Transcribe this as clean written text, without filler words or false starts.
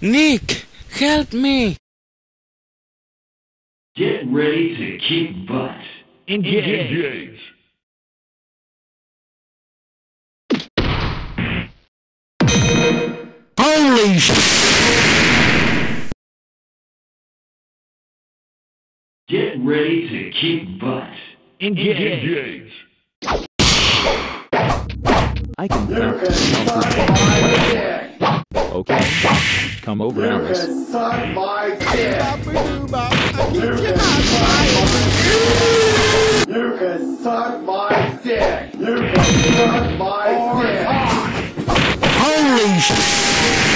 Nick, help me! Get ready to kick butt. Engage. Holy sh! Get ready to kick butt. Engage. I can Okay. Come over, Alice. Suck my dick. You can suck my dick. You can suck my dick. Holy sh!